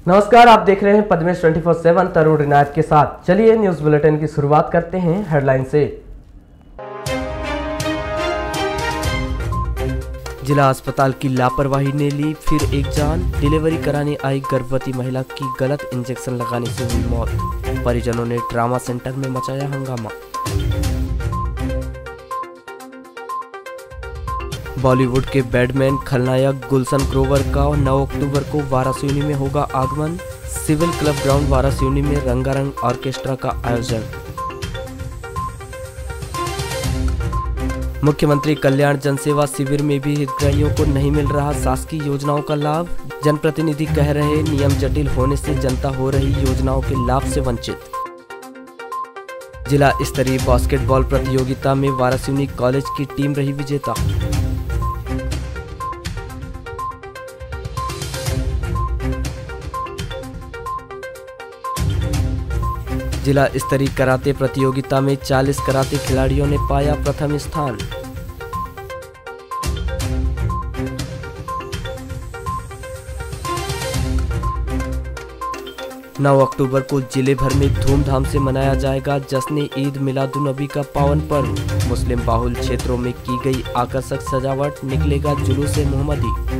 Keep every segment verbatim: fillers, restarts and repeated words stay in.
नमस्कार, आप देख रहे हैं Padmesh twenty four seven Tarun रिनायत के साथ। चलिए न्यूज बुलेटिन की शुरुआत करते हैं हेडलाइन से। जिला अस्पताल की लापरवाही ने ली फिर एक जान। डिलीवरी कराने आई गर्भवती महिला की गलत इंजेक्शन लगाने से हुई मौत। परिजनों ने ट्रामा सेंटर में मचाया हंगामा। बॉलीवुड के बैडमैन खलनायक गुलशन ग्रोवर का नौ अक्टूबर को वारासिवनी में होगा आगमन। सिविल क्लब ग्राउंड वारासिवनी में रंगारंग ऑर्केस्ट्रा का आयोजन। मुख्यमंत्री कल्याण जनसेवा शिविर में भी हितग्राहियों को नहीं मिल रहा शासकीय योजनाओं का लाभ। जनप्रतिनिधि कह रहे नियम जटिल होने से जनता हो रही योजनाओं के लाभ से वंचित। जिला स्तरीय बास्केटबॉल प्रतियोगिता में वारासिवनी कॉलेज की टीम रही विजेता। जिला स्तरीय कराटे प्रतियोगिता में चालीस कराटे खिलाड़ियों ने पाया प्रथम स्थान। नौ अक्टूबर को जिले भर में धूमधाम से मनाया जाएगा जश्न ईद मिलादुन्नबी का पावन पर्व। मुस्लिम बाहुल क्षेत्रों में की गई आकर्षक सजावट, निकलेगा जुलूस मोहम्मदी।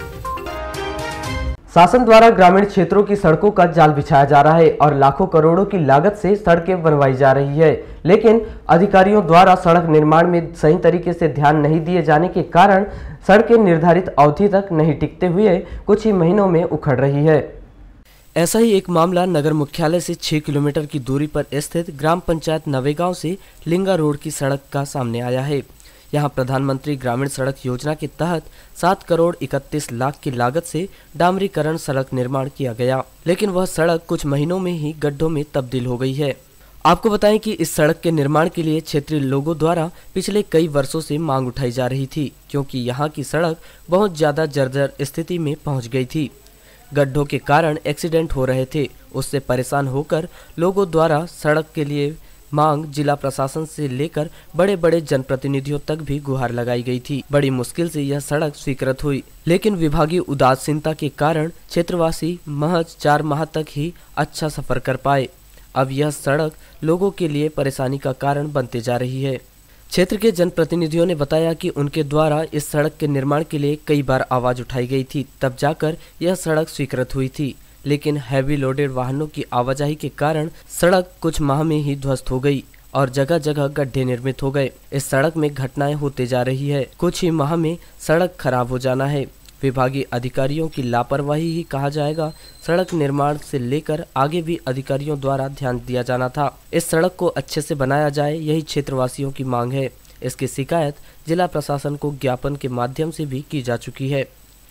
शासन द्वारा ग्रामीण क्षेत्रों की सड़कों का जाल बिछाया जा रहा है और लाखों करोड़ों की लागत से सड़कें बनवाई जा रही है, लेकिन अधिकारियों द्वारा सड़क निर्माण में सही तरीके से ध्यान नहीं दिए जाने के कारण सड़कें निर्धारित अवधि तक नहीं टिकते हुए कुछ ही महीनों में उखड़ रही है। ऐसा ही एक मामला नगर मुख्यालय से छह किलोमीटर की दूरी पर स्थित ग्राम पंचायत नवेगांव से लिंगा रोड की सड़क का सामने आया है। यहाँ प्रधानमंत्री ग्रामीण सड़क योजना के तहत सात करोड़ इकतीस लाख की लागत से डामरीकरण सड़क निर्माण किया गया, लेकिन वह सड़क कुछ महीनों में ही गड्ढों में तब्दील हो गई है। आपको बताएं कि इस सड़क के निर्माण के लिए क्षेत्रीय लोगों द्वारा पिछले कई वर्षों से मांग उठाई जा रही थी, क्योंकि यहाँ की सड़क बहुत ज्यादा जर्जर स्थिति में पहुँच गई थी। गड्ढों के कारण एक्सीडेंट हो रहे थे। उससे परेशान होकर लोगों द्वारा सड़क के लिए मांग जिला प्रशासन से लेकर बड़े बड़े जनप्रतिनिधियों तक भी गुहार लगाई गई थी। बड़ी मुश्किल से यह सड़क स्वीकृत हुई, लेकिन विभागीय उदासीनता के कारण क्षेत्रवासी महज चार माह तक ही अच्छा सफर कर पाए। अब यह सड़क लोगों के लिए परेशानी का कारण बनते जा रही है। क्षेत्र के जनप्रतिनिधियों ने बताया कि उनके द्वारा इस सड़क के निर्माण के लिए कई बार आवाज उठाई गई थी, तब जाकर यह सड़क स्वीकृत हुई थी, लेकिन हैवी लोडेड वाहनों की आवाजाही के कारण सड़क कुछ माह में ही ध्वस्त हो गई और जगह जगह गड्ढे निर्मित हो गए। इस सड़क में घटनाएं होते जा रही है। कुछ ही माह में सड़क खराब हो जाना है। विभागीय अधिकारियों की लापरवाही ही कहा जाएगा। सड़क निर्माण से लेकर आगे भी अधिकारियों द्वारा ध्यान दिया जाना था। इस सड़क को अच्छे से बनाया जाए, यही क्षेत्रवासियों की मांग है। इसकी शिकायत जिला प्रशासन को ज्ञापन के माध्यम से भी की जा चुकी है।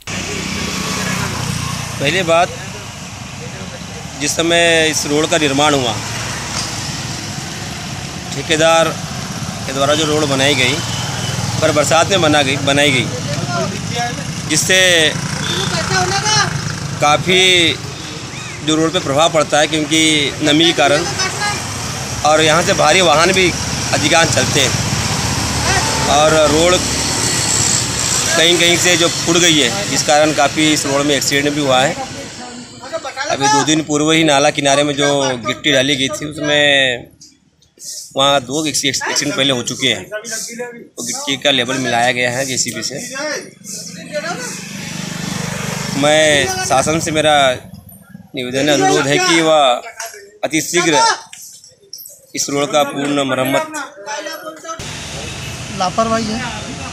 पहली बात, जिस समय इस रोड का निर्माण हुआ, ठेकेदार के द्वारा जो रोड बनाई गई पर बरसात में बना गई बनाई गई जिससे काफ़ी जो रोड पे प्रभाव पड़ता है, क्योंकि नमी के कारण, और यहाँ से भारी वाहन भी अधिकांश चलते हैं और रोड कहीं कहीं से जो फूट गई है, जिस कारण काफ़ी इस रोड में एक्सीडेंट भी हुआ है। अभी दो दिन पूर्व ही नाला किनारे में जो गिट्टी डाली गई थी, उसमें वहाँ दो एक्सीडेंट पहले हो चुके हैं। तो गिट्टी का लेवल मिलाया गया है जेसीबी से। मैं शासन से मेरा निवेदन अनुरोध है कि वह अतिशीघ्र इस रोड का पूर्ण मरम्मत। लापरवाही है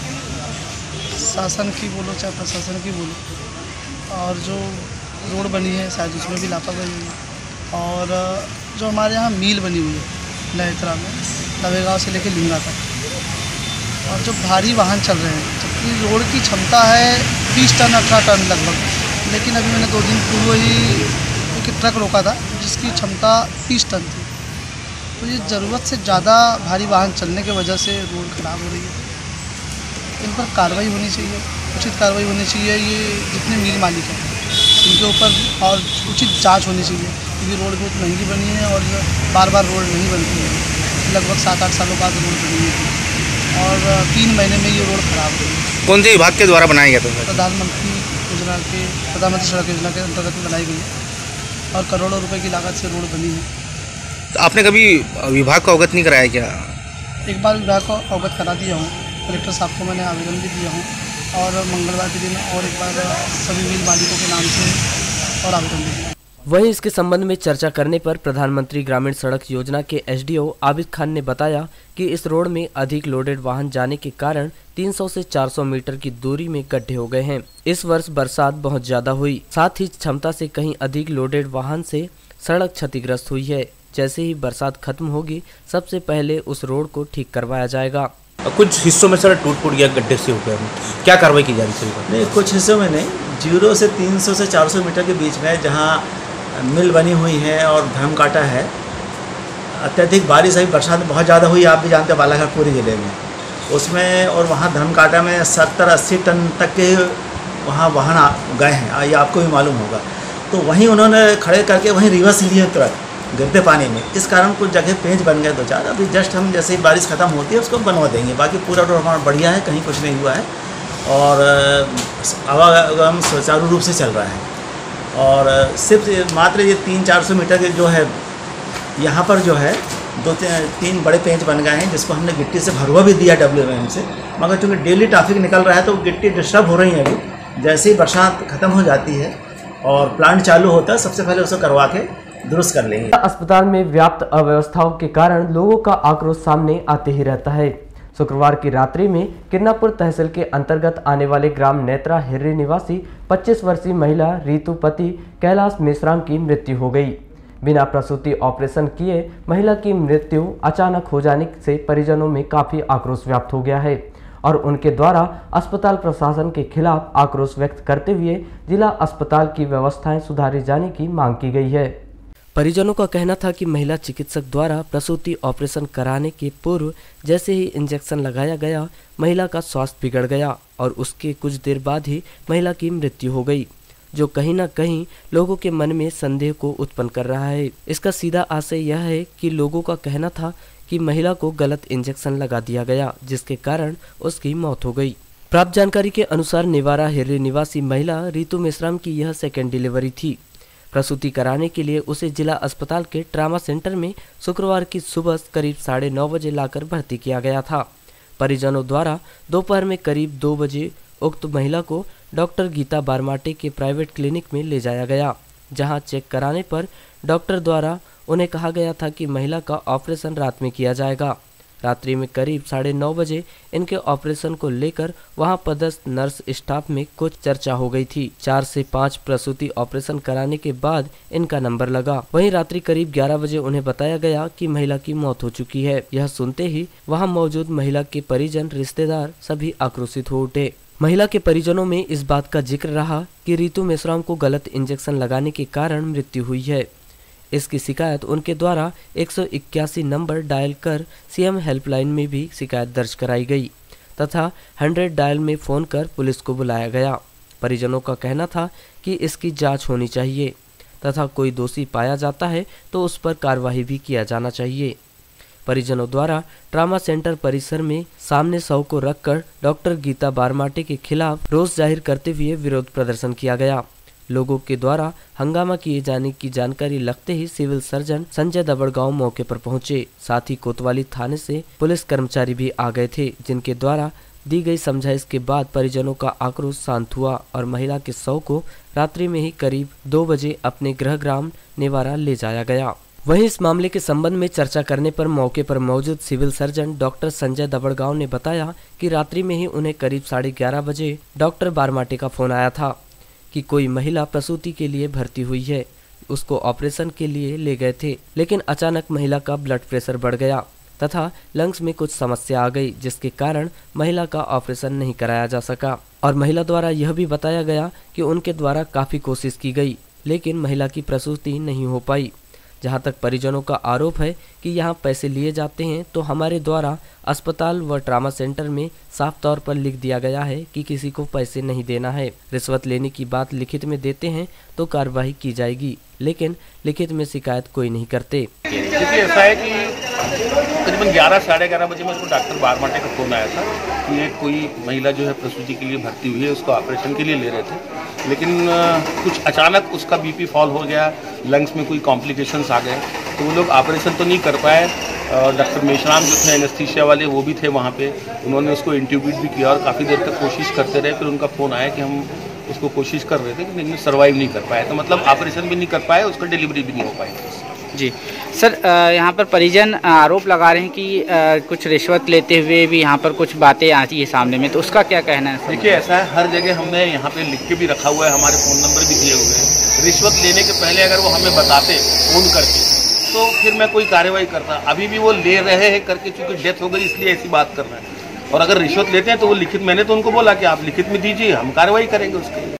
शासन की बोलो चाहे प्रशासन की बोलो, और जो रोड बनी है शायद उसमें भी लापरवाही हुई है। और जो हमारे यहाँ मील बनी हुई है लहतरा में, नवेगांव से लेकर लिंगा तक, और जो भारी वाहन चल रहे हैं, जबकि रोड की क्षमता है बीस टन अठारह टन लगभग, लेकिन अभी मैंने दो दिन पूर्व ही एक ट्रक रोका था जिसकी क्षमता तीस टन थी। तो ये ज़रूरत से ज़्यादा भारी वाहन चलने की वजह से रोड खराब हो रही है। इन पर कार्रवाई होनी चाहिए, उचित कार्रवाई होनी चाहिए। ये जितने मिल मालिक हैं इनके ऊपर और उचित जांच होनी चाहिए, क्योंकि रोड बहुत महंगी बनी है और बार बार रोड नहीं बनती है। लगभग सात आठ सालों बाद रोड बनी है और तीन महीने में ये रोड खराब हो गई। कौन से विभाग के द्वारा बनाया गया था? प्रधानमंत्री योजना के प्रधानमंत्री सड़क योजना के अंतर्गत बनाई गई है। और करोड़ों रुपए की लागत से रोड बनी है। तो आपने कभी विभाग को अवगत नहीं कराया क्या? एक बार विभाग को अवगत करा दिया हूँ, कलेक्टर साहब को मैंने आवेदन भी दिया हूँ और मंगलवार के दिन और एक बार सभी मिल मालिकों के नाम से और आवेदन भी दिया। वहीं इसके संबंध में चर्चा करने पर प्रधानमंत्री ग्रामीण सड़क योजना के एसडीओ आबिद खान ने बताया कि इस रोड में अधिक लोडेड वाहन जाने के कारण तीन सौ से चार सौ मीटर की दूरी में गड्ढे हो गए हैं। इस वर्ष बरसात बहुत ज्यादा हुई, साथ ही क्षमता से कहीं अधिक लोडेड वाहन से सड़क क्षतिग्रस्त हुई है। जैसे ही बरसात खत्म होगी, सबसे पहले उस रोड को ठीक करवाया जाएगा। कुछ हिस्सों में सड़क टूट फूट गया, गड्ढे से हो गए, क्या कार्रवाई की जा रही है? नहीं, कुछ हिस्सों में नहीं, जीरो से तीन सौ से चार सौ मीटर के बीच में जहाँ मिल बनी हुई है और धर्म काटा है, अत्यधिक बारिश आई, बरसात बहुत ज़्यादा हुई, आप भी जानते हैं बालाघाट पूरे ज़िले में, उसमें और वहाँ धर्म काटा में सत्तर अस्सी टन तक के वहाँ वाहन गए हैं, ये आपको भी मालूम होगा। तो वहीं उन्होंने खड़े करके वहीं रिवर्स लिए तुरंत गिरते पानी में, इस कारण कुछ जगह पेंच बन गए दो चार। अभी जस्ट हम जैसे ही बारिश ख़त्म होती है उसको बनवा देंगे, बाकी पूरा रोड हमारा बढ़िया है, कहीं कुछ नहीं हुआ है और आवागमन सुचारू रूप से चल रहा है। और सिर्फ मात्र ये तीन चार सौ मीटर के जो है यहाँ पर जो है दो तीन बड़े पेंच बन गए हैं, जिसको हमने गिट्टी से भरवा भी दिया डब्ल्यू एम एम से, मगर चूँकि डेली ट्रैफिक निकल रहा है तो गिट्टी डिस्टर्ब हो रही है। अभी जैसे ही बरसात ख़त्म हो जाती है और प्लांट चालू होता है, सबसे पहले उसको करवा के दुरुस्त कर लेंगे। अस्पताल में व्याप्त अव्यवस्थाओं के कारण लोगों का आक्रोश सामने आते ही रहता है। शुक्रवार की रात्रि में किरनापुर तहसील के अंतर्गत आने वाले ग्राम नेत्रा हिर्री निवासी पच्चीस वर्षीय महिला रीतू पति कैलाश मेश्राम की मृत्यु हो गई। बिना प्रसूति ऑपरेशन किए महिला की मृत्यु अचानक हो जाने से परिजनों में काफी आक्रोश व्याप्त हो गया है और उनके द्वारा अस्पताल प्रशासन के खिलाफ आक्रोश व्यक्त करते हुए जिला अस्पताल की व्यवस्थाएं सुधारी जाने की मांग की गई है। परिजनों का कहना था कि महिला चिकित्सक द्वारा प्रसूति ऑपरेशन कराने के पूर्व जैसे ही इंजेक्शन लगाया गया, महिला का स्वास्थ्य बिगड़ गया और उसके कुछ देर बाद ही महिला की मृत्यु हो गई, जो कहीं ना कहीं लोगों के मन में संदेह को उत्पन्न कर रहा है। इसका सीधा आशय यह है कि लोगों का कहना था कि महिला को गलत इंजेक्शन लगा दिया गया, जिसके कारण उसकी मौत हो गई। प्राप्त जानकारी के अनुसार नेवारा हिर्री निवासी महिला रीतू मेश्राम की यह सेकेंड डिलीवरी थी। प्रसूति कराने के लिए उसे जिला अस्पताल के ट्रामा सेंटर में शुक्रवार की सुबह करीब साढ़े नौ बजे लाकर भर्ती किया गया था। परिजनों द्वारा दोपहर में करीब दो बजे उक्त महिला को डॉक्टर गीता बारमाटे के प्राइवेट क्लिनिक में ले जाया गया, जहां चेक कराने पर डॉक्टर द्वारा उन्हें कहा गया था कि महिला का ऑपरेशन रात में किया जाएगा। रात्रि में करीब साढ़े नौ बजे इनके ऑपरेशन को लेकर वहां पदस्थ नर्स स्टाफ में कुछ चर्चा हो गई थी। चार से पाँच प्रसूति ऑपरेशन कराने के बाद इनका नंबर लगा। वहीं रात्रि करीब ग्यारह बजे उन्हें बताया गया कि महिला की मौत हो चुकी है। यह सुनते ही वहां मौजूद महिला के परिजन, रिश्तेदार सभी आक्रोशित हो उठे। महिला के परिजनों में इस बात का जिक्र रहा कि रीतू मेश्राम को गलत इंजेक्शन लगाने के कारण मृत्यु हुई है। इसकी शिकायत उनके द्वारा एक सौ इक्यासी नंबर डायल कर सीएम हेल्पलाइन में भी शिकायत दर्ज कराई गई तथा सौ डायल में फ़ोन कर पुलिस को बुलाया गया। परिजनों का कहना था कि इसकी जांच होनी चाहिए तथा कोई दोषी पाया जाता है तो उस पर कार्रवाई भी किया जाना चाहिए। परिजनों द्वारा ट्रामा सेंटर परिसर में सामने शव को रखकर डॉक्टर गीता बारमाटे के खिलाफ रोष जाहिर करते हुए विरोध प्रदर्शन किया गया। लोगों के द्वारा हंगामा किए जाने की जानकारी लगते ही सिविल सर्जन संजय दबड़गांव मौके पर पहुंचे। साथ ही कोतवाली थाने से पुलिस कर्मचारी भी आ गए थे, जिनके द्वारा दी गई समझाइश के बाद परिजनों का आक्रोश शांत हुआ और महिला के शव को रात्रि में ही करीब दो बजे अपने गृह ग्राम नेवारा ले जाया गया। वहीं इस मामले के संबंध में चर्चा करने पर मौके पर मौजूद civil surgeon doctor Sanjay Dabadgaon ने बताया कि रात्रि में ही उन्हें करीब साढ़े ग्यारह बजे डॉक्टर बारमाटे का फोन आया था कि कोई महिला प्रसूति के लिए भर्ती हुई है। उसको ऑपरेशन के लिए ले गए थे, लेकिन अचानक महिला का ब्लड प्रेशर बढ़ गया तथा लंग्स में कुछ समस्या आ गई, जिसके कारण महिला का ऑपरेशन नहीं कराया जा सका। और महिला द्वारा यह भी बताया गया कि उनके द्वारा काफ़ी कोशिश की गई, लेकिन महिला की प्रसूति नहीं हो पाई। जहां तक परिजनों का आरोप है कि यहां पैसे लिए जाते हैं, तो हमारे द्वारा अस्पताल व ट्रामा सेंटर में साफ तौर पर लिख दिया गया है कि किसी को पैसे नहीं देना है। रिश्वत लेने की बात लिखित में देते हैं तो कार्रवाई की जाएगी, लेकिन लिखित में शिकायत कोई नहीं करते। ऐसा है कि तकरीबन ग्यारह साढ़े ग्यारह बजे में उसको डॉक्टर बारमाटे का फ़ोन आया था कि एक कोई महिला जो है प्रसूति के लिए भर्ती हुई है, उसको ऑपरेशन के लिए ले रहे थे, लेकिन कुछ अचानक उसका बीपी फॉल हो गया, लंग्स में कोई कॉम्प्लिकेशंस आ गए, तो वो लोग ऑपरेशन तो नहीं कर पाए। डॉक्टर मेश्राम जो थे एनेस्थीसिया वाले, वो भी थे वहाँ पे, उन्होंने उसको इंट्यूबेट भी किया और काफ़ी देर तक कोशिश करते रहे। फिर उनका फ़ोन आया कि हम उसको कोशिश कर रहे थे कि लेकिन सर्वाइव नहीं कर पाए, तो मतलब ऑपरेशन भी नहीं कर पाए, उसका डिलीवरी भी नहीं हो पाई। जी सर, यहाँ पर परिजन आरोप लगा रहे हैं कि कुछ रिश्वत लेते हुए भी यहाँ पर कुछ बातें आती है सामने में, तो उसका क्या कहना है? देखिए, ऐसा है, हर जगह हमने यहाँ पे लिख के भी रखा हुआ है, हमारे फ़ोन नंबर भी दिए हुए हैं। रिश्वत लेने के पहले अगर वो हमें बताते फ़ोन करके तो फिर मैं कोई कार्रवाई करता। अभी भी वो ले रहे हैं करके, चूँकि डेथ हो गई इसलिए ऐसी बात कर रहे हैं। और अगर रिश्वत लेते हैं तो वो लिखित, मैंने तो उनको बोला कि आप लिखित में दीजिए, हम कार्रवाई करेंगे उसके लिए।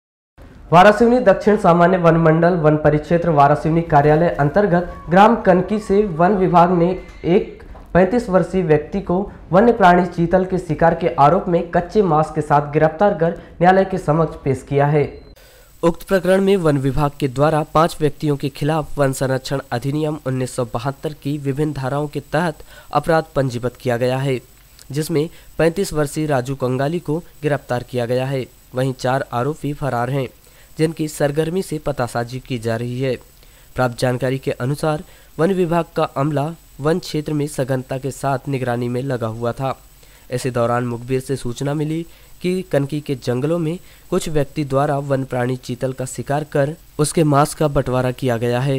वारासिवनी दक्षिण सामान्य वन मंडल वन परिक्षेत्र वारासिवनी कार्यालय अंतर्गत ग्राम कनकी से वन विभाग ने एक पैंतीस वर्षीय व्यक्ति को वन्य प्राणी चीतल के शिकार के आरोप में कच्चे मांस के साथ गिरफ्तार कर न्यायालय के समक्ष पेश किया है। उक्त प्रकरण में वन विभाग के द्वारा पांच व्यक्तियों के खिलाफ वन संरक्षण अधिनियम उन्नीस सौ बहत्तर की विभिन्न धाराओं के तहत अपराध पंजीबद्ध किया गया है, जिसमें पैंतीस वर्षीय राजू कंगाली को गिरफ्तार किया गया है। वहीं चार आरोपी फरार हैं, जिनकी सरगर्मी से पतासाजी की जा रही है। प्राप्त जानकारी के अनुसार वन विभाग का अमला वन क्षेत्र में सघनता के साथ निगरानी में लगा हुआ था। इसी दौरान मुखबिर से सूचना मिली कि कनकी के जंगलों में कुछ व्यक्ति द्वारा वन प्राणी चीतल का शिकार कर उसके मांस का बंटवारा किया गया है,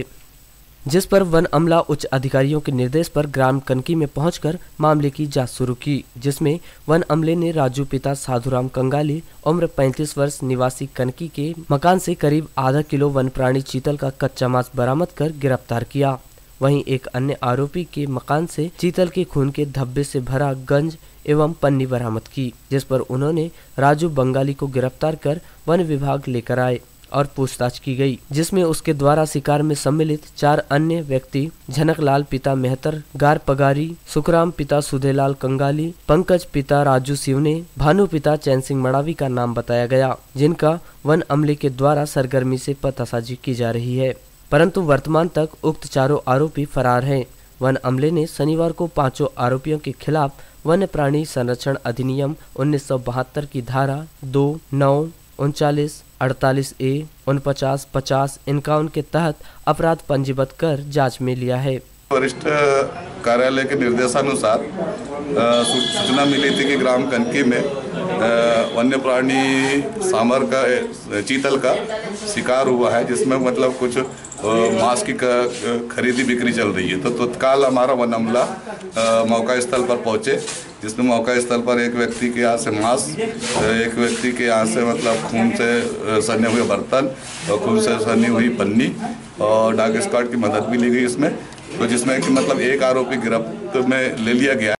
जिस पर वन अमला उच्च अधिकारियों के निर्देश पर ग्राम कनकी में पहुंचकर मामले की जांच शुरू की, जिसमें वन अमले ने राजू पिता साधुराम कंगाली उम्र पैंतीस वर्ष निवासी कनकी के मकान से करीब आधा किलो वन प्राणी चीतल का कच्चा मांस बरामद कर गिरफ्तार किया। वहीं एक अन्य आरोपी के मकान से चीतल के खून के धब्बे से भरा गंज एवं पन्नी बरामद की, जिस पर उन्होंने राजू बंगाली को गिरफ्तार कर वन विभाग लेकर आए और पूछताछ की गई, जिसमें उसके द्वारा शिकार में सम्मिलित चार अन्य व्यक्ति झनकलाल पिता मेहतर गार पगारी, सुखराम पिता सुधेलाल कंगाली, पंकज पिता राजू सिवने, भानु पिता चैन सिंह मड़ावी का नाम बताया गया, जिनका वन अमले के द्वारा सरगर्मी से पतासाजी की जा रही है। परंतु वर्तमान तक उक्त चारों आरोपी फरार हैं। वन अमले ने शनिवार को पांचों आरोपियों के खिलाफ वन्य प्राणी संरक्षण अधिनियम उन्नीस सौ बहत्तर की धारा दो, नौ, उनचालीस, अड़तालीस ए, उनपचास, पचास, इक्यावन के तहत अपराध पंजीबद्ध कर जांच में लिया है। वरिष्ठ कार्यालय के निर्देशानुसार सूचना मिली थी कि ग्राम कनकी में वन्य प्राणी सांभर का चीतल का शिकार हुआ है, जिसमें मतलब कुछ मांस की खरीदी बिक्री चल रही है। तो तत्काल हमारा वन अमला मौका स्थल पर पहुंचे, जिसमें मौका स्थल पर एक व्यक्ति के यहाँ से मांस, एक व्यक्ति के यहाँ से मतलब खून से सने हुए बर्तन और खून से सनी हुई पन्नी और डॉग स्क्वाड की मदद भी ली गई इसमें, तो जिसमें कि मतलब एक आरोपी गिरफ्त में ले लिया गया।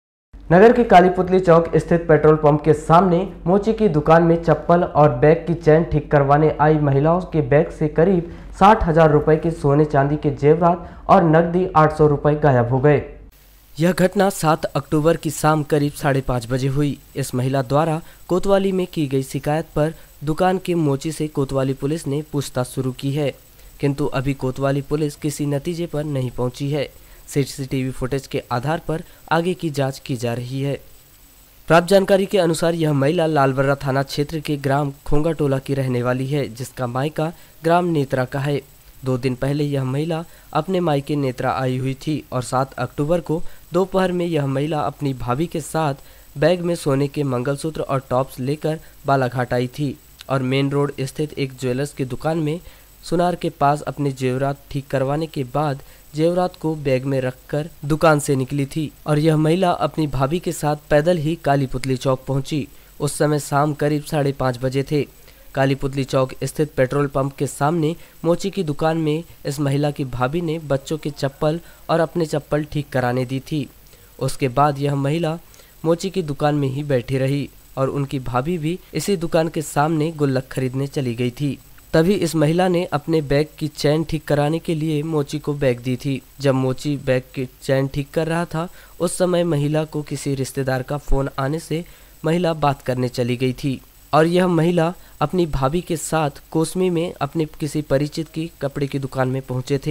नगर के कालीपुतली चौक स्थित पेट्रोल पंप के सामने मोची की दुकान में चप्पल और बैग की चैन ठीक करवाने आई महिलाओं के बैग से करीब साठ हजार रुपए के सोने चांदी के जेवरात और नकदी आठ सौ रुपए गायब हो गए। यह घटना सात अक्टूबर की शाम करीब साढ़े पाँच बजे हुई। इस महिला द्वारा कोतवाली में की गई शिकायत पर दुकान के मोची से कोतवाली पुलिस ने पूछताछ शुरू की है, किंतु अभी कोतवाली पुलिस किसी नतीजे पर नहीं पहुंची है। सीसीटीवी फुटेज के आधार पर आगे की जांच की जा रही है। प्राप्त जानकारी के अनुसार यह महिला लालबर्रा थाना क्षेत्र के ग्राम खोंगा टोला की रहने वाली है, जिसका मायका ग्राम नेत्रा का है। दो दिन पहले यह महिला अपने मायके नेत्रा आई हुई थी और सात अक्टूबर को दोपहर में यह महिला अपनी भाभी के साथ बैग में सोने के मंगलसूत्र और टॉप्स लेकर बालाघाट आई थी और मेन रोड स्थित एक ज्वेलर्स की दुकान में सुनार के पास अपने जेवरात ठीक करवाने के बाद जेवरात को बैग में रखकर दुकान से निकली थी और यह महिला अपनी भाभी के साथ पैदल ही कालीपुतली चौक पहुंची। उस समय शाम करीब साढ़े पाँच बजे थे। कालीपुतली चौक स्थित पेट्रोल पंप के सामने मोची की दुकान में इस महिला की भाभी ने बच्चों के चप्पल और अपने चप्पल ठीक कराने दी थी। उसके बाद यह महिला मोची की दुकान में ही बैठी रही और उनकी भाभी भी इसी दुकान के सामने गुल्लक खरीदने चली गई थी। तभी इस महिला ने अपने बैग की चैन ठीक कराने के लिए मोची को बैग दी थी। जब मोची बैग की चैन ठीक कर रहा था, उस समय महिला को किसी रिश्तेदार का फोन आने से महिला बात करने चली गई थी और यह महिला अपनी भाभी के साथ कोसमी में अपने किसी परिचित की कपड़े की दुकान में पहुंचे थे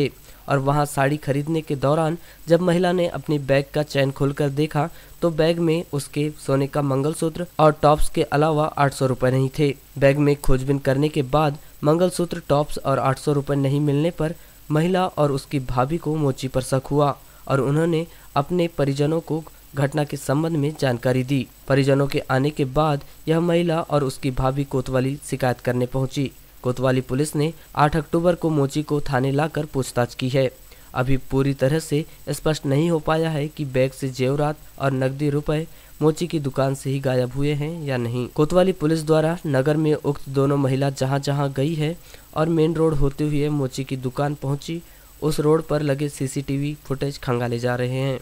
और वहां साड़ी खरीदने के दौरान जब महिला ने अपनी बैग का चैन खोलकर देखा तो बैग में उसके सोने का मंगलसूत्र और टॉप्स के अलावा आठ सौ रुपये नहीं थे। बैग में खोजबीन करने के बाद मंगलसूत्र, टॉप्स और आठ सौ रुपये नहीं मिलने पर महिला और उसकी भाभी को मोची पर शक हुआ और उन्होंने अपने परिजनों को घटना के संबंध में जानकारी दी। परिजनों के आने के बाद यह महिला और उसकी भाभी कोतवाली शिकायत करने पहुंची। कोतवाली पुलिस ने आठ अक्टूबर को मोची को थाने लाकर पूछताछ की है। अभी पूरी तरह से स्पष्ट नहीं हो पाया है कि बैग से जेवरात और नकदी रुपए मोची की दुकान से ही गायब हुए हैं या नहीं। कोतवाली पुलिस द्वारा नगर में उक्त दोनों महिला जहां जहां गई है और मेन रोड होते हुए मोची की दुकान पहुंची, उस रोड पर लगे सीसीटीवी फुटेज खंगाले जा रहे हैं।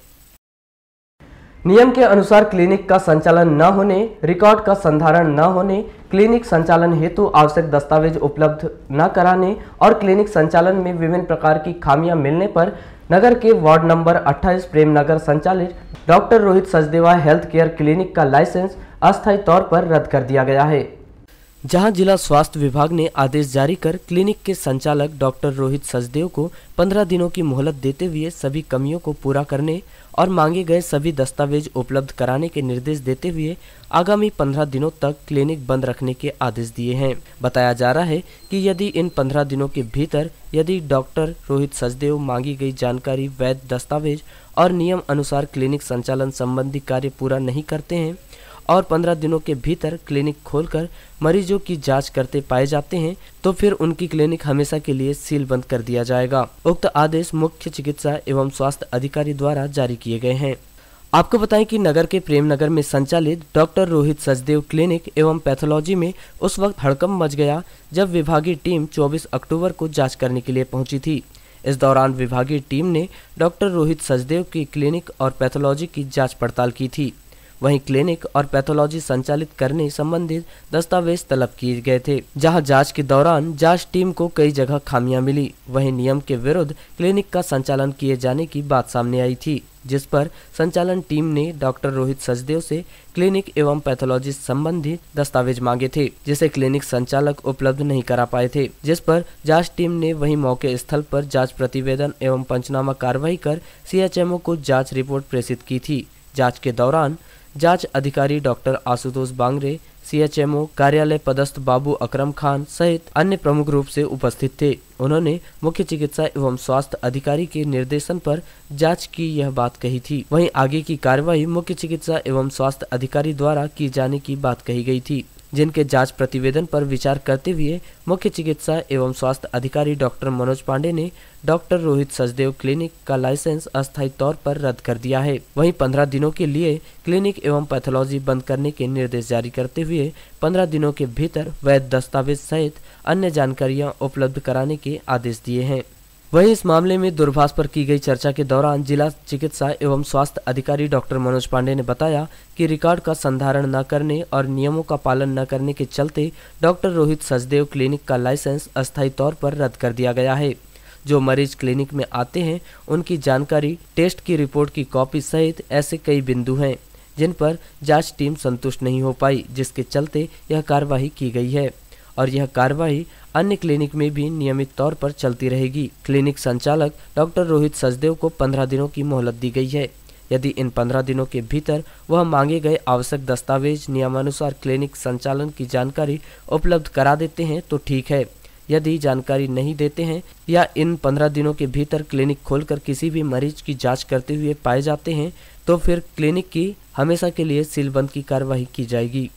नियम के अनुसार क्लिनिक का संचालन न होने, रिकॉर्ड का संधारण न होने, क्लिनिक संचालन हेतु आवश्यक दस्तावेज उपलब्ध न कराने और क्लिनिक संचालन में विभिन्न प्रकार की खामियां मिलने पर नगर के वार्ड नंबर अट्ठाईस प्रेम नगर संचालित doctor Rohit Sachdeva health care clinic का लाइसेंस अस्थायी तौर पर रद्द कर दिया गया है। जहां जिला स्वास्थ्य विभाग ने आदेश जारी कर क्लिनिक के संचालक डॉक्टर रोहित सचदेव को पंद्रह दिनों की मोहलत देते हुए सभी कमियों को पूरा करने और मांगे गए सभी दस्तावेज उपलब्ध कराने के निर्देश देते हुए आगामी पंद्रह दिनों तक क्लिनिक बंद रखने के आदेश दिए हैं। बताया जा रहा है कि यदि इन पंद्रह दिनों के भीतर यदि डॉक्टर रोहित सचदेव मांगी गई जानकारी, वैध दस्तावेज और नियम अनुसार क्लिनिक संचालन संबंधी कार्य पूरा नहीं करते हैं और पंद्रह दिनों के भीतर क्लिनिक खोलकर मरीजों की जांच करते पाए जाते हैं तो फिर उनकी क्लिनिक हमेशा के लिए सील बंद कर दिया जाएगा। उक्त आदेश मुख्य चिकित्सा एवं स्वास्थ्य अधिकारी द्वारा जारी किए गए हैं। आपको बताएं कि नगर के प्रेम नगर में संचालित डॉक्टर रोहित सचदेव क्लिनिक एवं पैथोलॉजी में उस वक्त हड़कंप मच गया जब विभागीय टीम चौबीस अक्टूबर को जाँच करने के लिए पहुंची थी। इस दौरान विभागीय टीम ने डॉक्टर रोहित सचदेव की क्लिनिक और पैथोलॉजी की जाँच पड़ताल की थी। वहीं क्लिनिक और पैथोलॉजी संचालित करने संबंधित दस्तावेज तलब किए गए थे। जहां जांच के दौरान जांच टीम को कई जगह खामियां मिली, वहीं नियम के विरुद्ध क्लिनिक का संचालन किए जाने की बात सामने आई थी, जिस पर संचालन टीम ने डॉक्टर रोहित सचदेव से क्लिनिक एवं पैथोलॉजी संबंधित दस्तावेज मांगे थे, जिसे क्लिनिक संचालक उपलब्ध नहीं करा पाए थे, जिस पर जांच टीम ने वहीं मौके स्थल पर जांच प्रतिवेदन एवं पंचनामा कार्रवाई कर सीएचएमओ को जांच रिपोर्ट प्रेषित की थी। जांच के दौरान जांच अधिकारी डॉक्टर आशुतोष बांगरे, सीएचएमओ कार्यालय पदस्थ बाबू अकरम खान सहित अन्य प्रमुख रूप से उपस्थित थे। उन्होंने मुख्य चिकित्सा एवं स्वास्थ्य अधिकारी के निर्देशन पर जांच की यह बात कही थी। वहीं आगे की कार्रवाई मुख्य चिकित्सा एवं स्वास्थ्य अधिकारी द्वारा की जाने की बात कही गई थी, जिनके जांच प्रतिवेदन पर विचार करते हुए मुख्य चिकित्सा एवं स्वास्थ्य अधिकारी डॉक्टर मनोज पांडे ने डॉक्टर रोहित सचदेव क्लिनिक का लाइसेंस अस्थायी तौर पर रद्द कर दिया है। वहीं पंद्रह दिनों के लिए क्लिनिक एवं पैथोलॉजी बंद करने के निर्देश जारी करते हुए पंद्रह दिनों के भीतर वैध दस्तावेज सहित अन्य जानकारियां उपलब्ध कराने के आदेश दिए हैं। वहीं इस मामले में दूरभाष पर की गई चर्चा के दौरान जिला चिकित्सा एवं स्वास्थ्य अधिकारी डॉक्टर मनोज पांडे ने बताया कि रिकॉर्ड का संधारण न करने और नियमों का पालन न करने के चलते डॉक्टर रोहित सचदेव क्लिनिक का लाइसेंस अस्थायी तौर पर रद्द कर दिया गया है। जो मरीज क्लिनिक में आते हैं उनकी जानकारी, टेस्ट की रिपोर्ट की कॉपी सहित ऐसे कई बिंदु हैं जिन पर जांच टीम संतुष्ट नहीं हो पाई, जिसके चलते यह कार्यवाही की गई है और यह कार्यवाही अन्य क्लिनिक में भी नियमित तौर पर चलती रहेगी। क्लिनिक संचालक डॉक्टर रोहित सचदेव को पंद्रह दिनों की मोहलत दी गई है। यदि इन पंद्रह दिनों के भीतर वह मांगे गए आवश्यक दस्तावेज नियमानुसार क्लिनिक संचालन की जानकारी उपलब्ध करा देते हैं तो ठीक है। यदि जानकारी नहीं देते हैं या इन पंद्रह दिनों के भीतर क्लिनिक खोलकर किसी भी मरीज की जांच करते हुए पाए जाते हैं तो फिर क्लिनिक की हमेशा के लिए सीलबंद की कार्रवाई की जाएगी।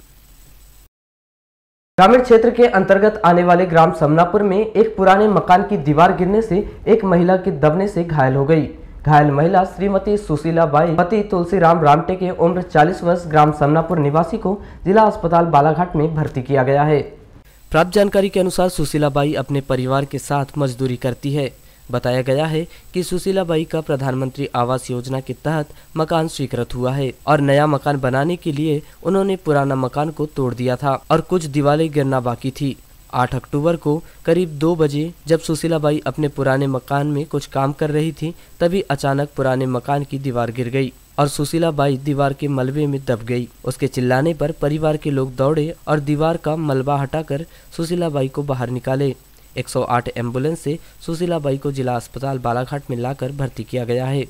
ग्रामीण क्षेत्र के अंतर्गत आने वाले ग्राम समनापुर में एक पुराने मकान की दीवार गिरने से एक महिला की दबने से घायल हो गई। घायल महिला श्रीमती सुशीला बाई पति तुलसीराम रामटे के उम्र चालीस वर्ष ग्राम समनापुर निवासी को जिला अस्पताल बालाघाट में भर्ती किया गया है। प्राप्त जानकारी के अनुसार सुशीला बाई अपने परिवार के साथ मजदूरी करती है। बताया गया है कि सुशीला बाई का प्रधानमंत्री आवास योजना के तहत मकान स्वीकृत हुआ है और नया मकान बनाने के लिए उन्होंने पुराना मकान को तोड़ दिया था और कुछ दीवारें गिरना बाकी थी। आठ अक्टूबर को करीब दो बजे जब सुशीला बाई अपने पुराने मकान में कुछ काम कर रही थी, तभी अचानक पुराने मकान की दीवार गिर गई और सुशीला बाई दीवार के मलबे में दब गई। उसके चिल्लाने पर परिवार के लोग दौड़े और दीवार का मलबा हटाकर सुशीला बाई को बाहर निकाले। एक सौ आठ एम्बुलेंस से सुशीलाबाई को जिला अस्पताल बालाघाट में लाकर भर्ती किया गया है।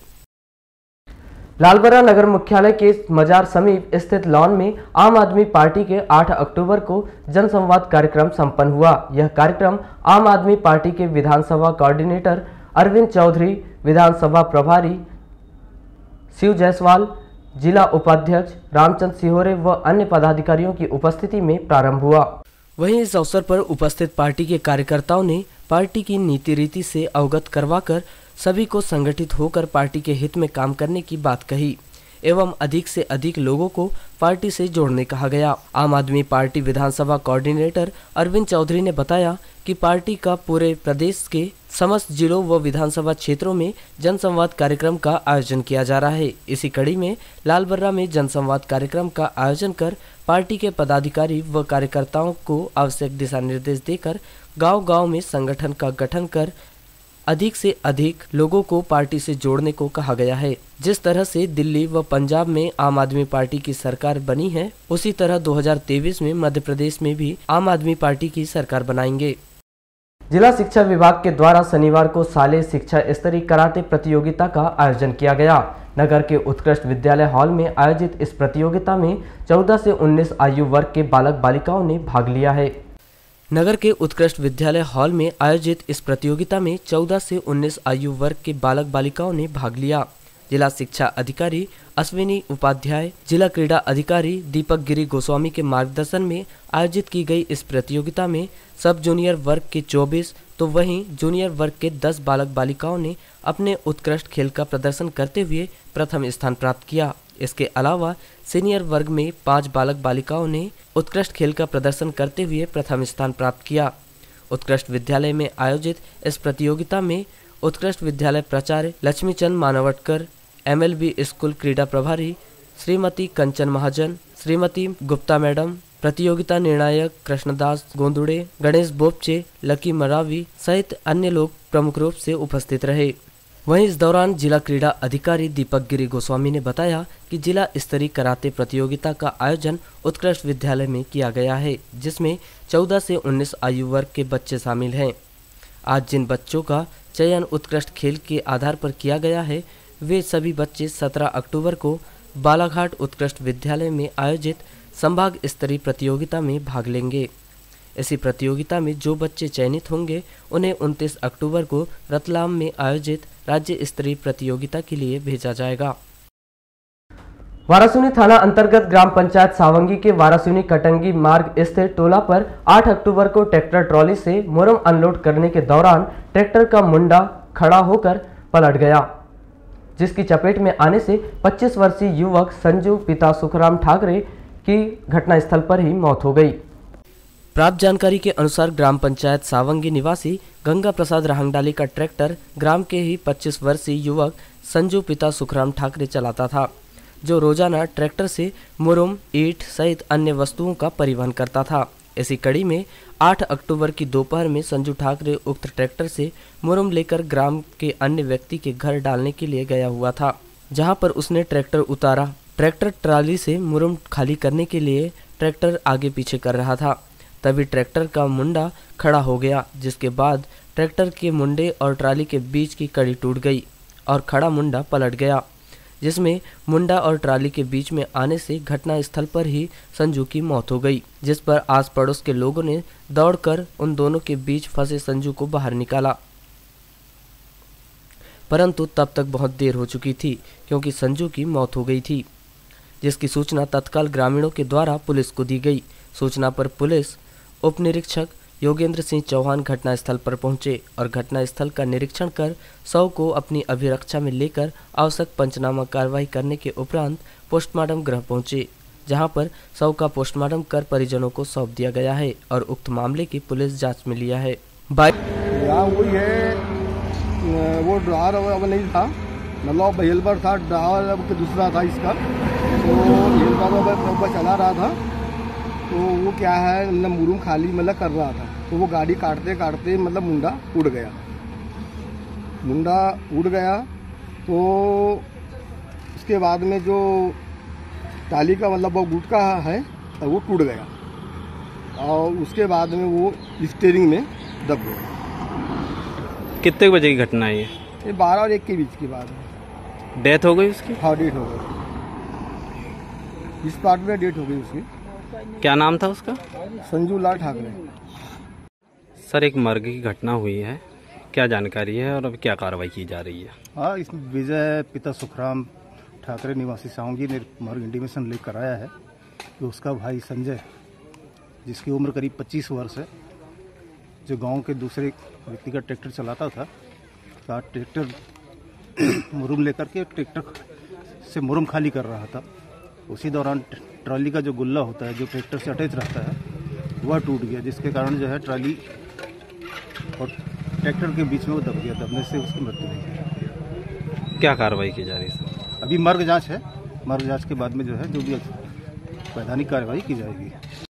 लालबर्रा नगर मुख्यालय के मजार समीप स्थित लॉन में आम आदमी पार्टी के आठ अक्टूबर को जनसंवाद कार्यक्रम संपन्न हुआ। यह कार्यक्रम आम आदमी पार्टी के विधानसभा कोऑर्डिनेटर अरविंद चौधरी, विधानसभा प्रभारी शिव जायसवाल, जिला उपाध्यक्ष रामचंद्र सिहोरे व अन्य पदाधिकारियों की उपस्थिति में प्रारंभ हुआ। वहीं इस अवसर पर उपस्थित पार्टी के कार्यकर्ताओं ने पार्टी की नीति रीति से अवगत करवाकर सभी को संगठित होकर पार्टी के हित में काम करने की बात कही एवं अधिक से अधिक लोगों को पार्टी से जोड़ने कहा गया। आम आदमी पार्टी विधानसभा कोऑर्डिनेटर अरविंद चौधरी ने बताया कि पार्टी का पूरे प्रदेश के समस्त जिलों व विधानसभा क्षेत्रों में जनसंवाद कार्यक्रम का आयोजन किया जा रहा है। इसी कड़ी में लालबर्रा में जनसंवाद कार्यक्रम का आयोजन कर पार्टी के पदाधिकारी व कार्यकर्ताओं को आवश्यक दिशा निर्देश देकर गांव-गांव में संगठन का गठन कर अधिक से अधिक लोगों को पार्टी से जोड़ने को कहा गया है। जिस तरह से दिल्ली व पंजाब में आम आदमी पार्टी की सरकार बनी है, उसी तरह दो हज़ार तेईस में मध्य प्रदेश में भी आम आदमी पार्टी की सरकार बनाएंगे। जिला शिक्षा विभाग के द्वारा शनिवार को शालेय शिक्षा स्तरीय कराटे प्रतियोगिता का आयोजन किया गया। नगर के उत्कृष्ट विद्यालय हॉल में आयोजित इस प्रतियोगिता में चौदह से उन्नीस आयु वर्ग के बालक बालिकाओं ने भाग लिया है। नगर के उत्कृष्ट विद्यालय हॉल में आयोजित इस प्रतियोगिता में चौदह से उन्नीस आयु वर्ग के बालक बालिकाओं ने भाग लिया। जिला शिक्षा अधिकारी अश्विनी उपाध्याय, जिला क्रीड़ा अधिकारी दीपक गिरी गोस्वामी के मार्गदर्शन में आयोजित की गई इस प्रतियोगिता में सब जूनियर वर्ग के चौबीस तो वहीं जूनियर वर्ग के दस बालक बालिकाओं ने अपने उत्कृष्ट खेल का प्रदर्शन करते हुए प्रथम स्थान प्राप्त किया। इसके अलावा सीनियर वर्ग में पांच बालक बालिकाओं ने उत्कृष्ट खेल का प्रदर्शन करते हुए प्रथम स्थान प्राप्त किया। उत्कृष्ट विद्यालय में आयोजित इस प्रतियोगिता में उत्कृष्ट विद्यालय प्राचार्य लक्ष्मीचंद मानवटकर, एमएलबी स्कूल क्रीड़ा प्रभारी श्रीमती कंचन महाजन, श्रीमती गुप्ता मैडम, प्रतियोगिता निर्णायक कृष्णदास गोंदुड़े, गणेश बोपचे, लकी मरावी सहित अन्य लोग प्रमुख रूप से उपस्थित रहे। वहीं इस दौरान जिला क्रीड़ा अधिकारी दीपक गिरी गोस्वामी ने बताया कि जिला स्तरीय कराटे प्रतियोगिता का आयोजन उत्कृष्ट विद्यालय में किया गया है, जिसमें चौदह से उन्नीस आयु वर्ग के बच्चे शामिल हैं। आज जिन बच्चों का चयन उत्कृष्ट खेल के आधार पर किया गया है, वे सभी बच्चे सत्रह अक्टूबर को बालाघाट उत्कृष्ट विद्यालय में आयोजित संभाग स्तरीय प्रतियोगिता में भाग लेंगे। इसी प्रतियोगिता में जो बच्चे चयनित होंगे उन्हें उनतीस अक्टूबर को रतलाम में आयोजित राज्य स्तरीय प्रतियोगिता के लिए भेजा जाएगा। वारासुनी थाना अंतर्गत ग्राम पंचायत सावंगी के वारासुनी कटंगी मार्ग स्थित टोला पर आठ अक्टूबर को ट्रैक्टर ट्रॉली से मुरम अनलोड करने के दौरान ट्रैक्टर का मुंडा खड़ा होकर पलट गया, जिसकी चपेट में आने से पच्चीस वर्षीय युवक संजू पिता सुखराम ठाकरे की घटनास्थल पर ही मौत हो गई। प्राप्त जानकारी के अनुसार ग्राम पंचायत सावंगी निवासी गंगा प्रसाद रहंगडाली का ट्रैक्टर ग्राम के ही पच्चीस वर्षीय युवक संजू पिता सुखराम ठाकरे चलाता था, जो रोजाना ट्रैक्टर से मुरुम, ईंट सहित अन्य वस्तुओं का परिवहन करता था। इसी कड़ी में आठ अक्टूबर की दोपहर में संजू ठाकरे उक्त ट्रैक्टर से मुरुम लेकर ग्राम के अन्य व्यक्ति के घर डालने के लिए गया हुआ था, जहां पर उसने ट्रैक्टर उतारा। ट्रैक्टर ट्राली से मुरुम खाली करने के लिए ट्रैक्टर आगे पीछे कर रहा था, तभी ट्रैक्टर का मुंडा खड़ा हो गया, जिसके बाद ट्रैक्टर के मुंडे और ट्राली के बीच की कड़ी टूट गई और खड़ा मुंडा पलट गया, जिसमें मुंडा और ट्राली के बीच में आने से घटना स्थल पर ही संजू की मौत हो गई, जिस पर आस पड़ोस के लोगों ने दौड़कर उन दोनों के बीच फंसे संजू को बाहर निकाला, परंतु तब तक बहुत देर हो चुकी थी क्योंकि संजू की मौत हो गई थी, जिसकी सूचना तत्काल ग्रामीणों के द्वारा पुलिस को दी गई। सूचना पर पुलिस उप निरीक्षक योगेंद्र सिंह चौहान घटनास्थल पर पहुंचे और घटनास्थल का निरीक्षण कर शव को अपनी अभिरक्षा में लेकर आवश्यक पंचनामा कार्रवाई करने के उपरांत पोस्टमार्टम गृह पहुंचे, जहां पर शव का पोस्टमार्टम कर परिजनों को सौंप दिया गया है और उक्त मामले की पुलिस जांच में लिया है। वही है, वो ड्राइवर अब नहीं था, मतलब हेल्पर था, ड्राइवर दूसरा था इसका, तो हेल्पर चला रहा था, तो वो क्या है मतलब मुरुम खाली मतलब कर रहा था, तो वो गाड़ी काटते काटते मतलब मुंडा उड़ गया मुंडा उड़ गया तो उसके बाद में जो टाली का मतलब वो गुटका है वो टूट गया और उसके बाद में वो स्टीयरिंग में दब गया। कितने बजे की घटना है ये? ये बारह और एक के बीच की बात है। डेथ हो गई उसकी? हाँ, डेथ हो गई, इस पार्ट में डेथ हो गई उसकी। क्या नाम था उसका? संजू लाल ठाकरे। सर, एक मर्ग की घटना हुई है, क्या जानकारी है और अब क्या कार्रवाई की जा रही है? हाँ, इसमें विजय पिता सुखराम ठाकरे निवासी सावंगी ने मर्ग इंटीमेशन लेकर आया है कि उसका भाई संजय, जिसकी उम्र करीब पच्चीस वर्ष है, जो गांव के दूसरे व्यक्ति का ट्रैक्टर चलाता था, का ट्रैक्टर मुरुम लेकर के ट्रैक्टर से मुरुम खाली कर रहा था। उसी दौरान ट्रॉली का जो गुल्ला होता है, जो ट्रैक्टर से अटैच रहता है, वह टूट गया, जिसके कारण जो है ट्रॉली और ट्रैक्टर के बीच में वो दब गया। दबने से उसकी मृत्यु हुई। क्या कार्रवाई की जा रही है सर? अभी मर्ग जांच है, मर्ग जांच के बाद में जो है जो भी वैधानिक कार्रवाई की जाएगी।